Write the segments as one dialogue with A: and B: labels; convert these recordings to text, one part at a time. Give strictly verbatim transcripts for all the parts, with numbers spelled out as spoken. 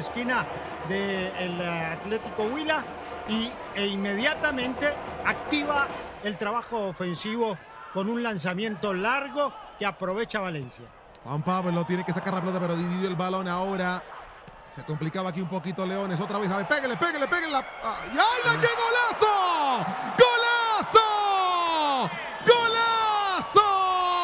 A: esquina del Atlético Huila y, e inmediatamente activa el trabajo ofensivo con un lanzamiento largo que aprovecha Valencia.
B: Juan Pablo tiene que sacar la pelota, pero dividió el balón ahora. Se complicaba aquí un poquito Leones. Otra vez, a ver, pégale, pégale, pégale. La... ¡Ay, ay, qué golazo! ¡Golazo! ¡Golazo!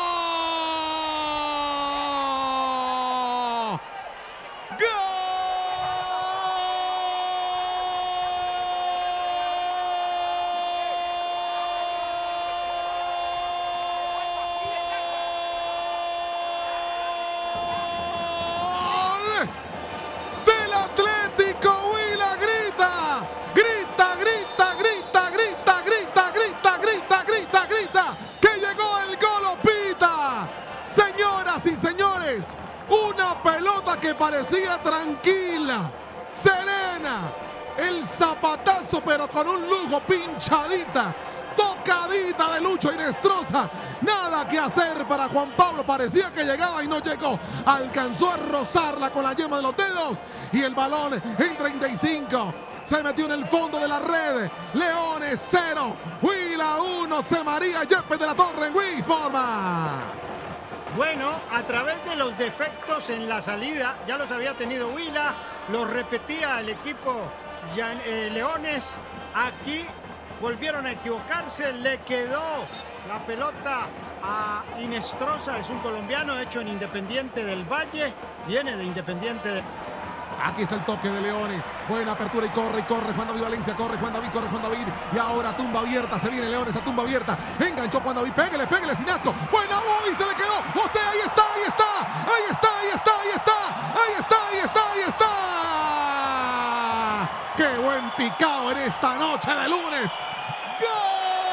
B: Una pelota que parecía tranquila, serena, el zapatazo pero con un lujo, pinchadita, tocadita de Lucho Hinestrosa, nada que hacer para Juan Pablo, parecía que llegaba y no llegó, alcanzó a rozarla con la yema de los dedos y el balón en treinta y cinco. Se metió en el fondo de la red. Leones cero, Huila uno, C. María Yepes de la Torre en Wii Sports.
A: Bueno, a través de los defectos en la salida, ya los había tenido Huila, los repetía el equipo ya, eh, Leones. Aquí volvieron a equivocarse, le quedó la pelota a Hinestrosa, es un colombiano hecho en Independiente del Valle, viene de Independiente del...
B: Aquí es el toque de Leones. Buena apertura y corre y corre. Juan David Valencia, corre Juan David, corre Juan David. Y ahora tumba abierta. Se viene Leones a tumba abierta. Enganchó Juan David. Pégale, pégale sin asco. Buena voz y se le quedó. José, ahí está, ahí está. Ahí está, ahí está, ahí está. Ahí está, ahí está, ahí está. Qué buen picado en esta noche de lunes. ¡Gol!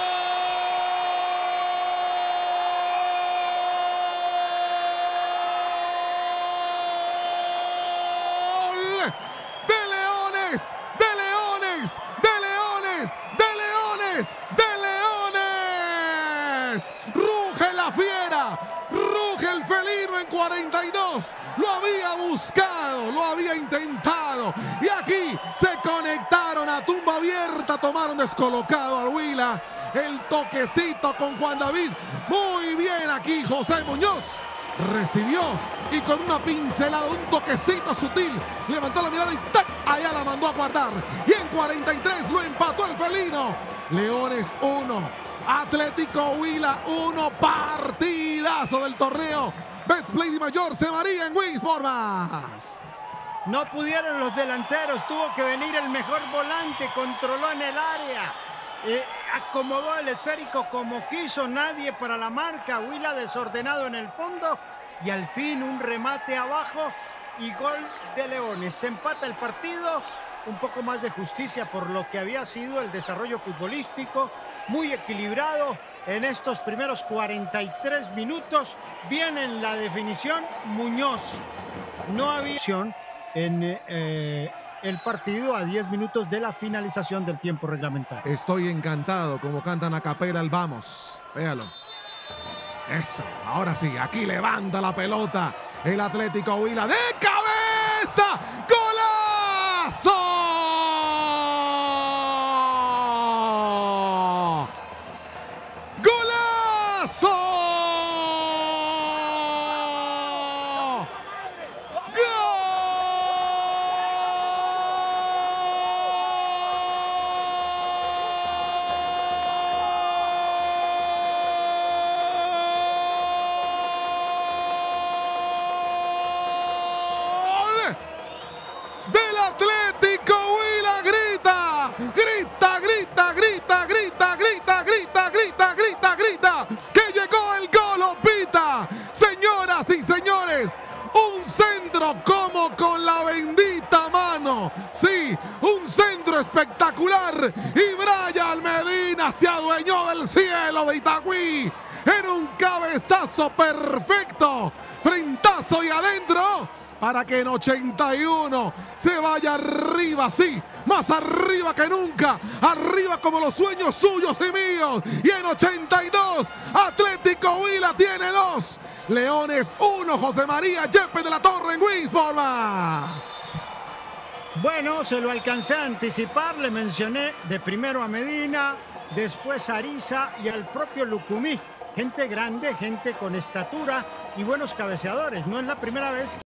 B: cuarenta y dos, lo había buscado, lo había intentado y aquí se conectaron a tumba abierta, tomaron descolocado al Huila, el toquecito con Juan David, muy bien aquí José Muñoz, recibió y con una pincelada, un toquecito sutil, levantó la mirada y ¡tac! Allá la mandó a guardar y en cuarenta y tres lo empató el felino. Leones uno, Atlético Huila uno, partidazo del torneo. Betplay Di Mayor, C. María en Wii Sports.
A: No pudieron los delanteros, tuvo que venir el mejor volante, controló en el área, eh, acomodó el esférico como quiso, nadie para la marca, Huila desordenado en el fondo y al fin un remate abajo y gol de Leones. Se empata el partido, un poco más de justicia por lo que había sido el desarrollo futbolístico, muy equilibrado en estos primeros cuarenta y tres minutos. Viene en la definición Muñoz. No había en eh, el partido a diez minutos de la finalización del tiempo reglamentario.
B: Estoy encantado como cantan a capela el vamos. Véalo. Eso, ahora sí, aquí levanta la pelota el Atlético Huila de cabeza. ¡Golazo! Del Atlético Huila grita, grita, grita, grita, grita, grita, grita, grita, grita, grita, que llegó el gol, Opita. Señoras y señores, un centro como con la bendita mano. Sí, un centro espectacular y Brian Medina se adueñó del cielo de Itagüí. Era un cabezazo perfecto, frentazo y adentro, para que en ochenta y uno se vaya arriba, sí, más arriba que nunca, arriba como los sueños suyos y míos. Y en ochenta y dos, Atlético Huila tiene dos, Leones uno, José María Yepes de la Torre en Wii Sports.
A: Bueno, se lo alcancé a anticipar, le mencioné de primero a Medina, después a Ariza y al propio Lucumí. Gente grande, gente con estatura y buenos cabeceadores. No es la primera vez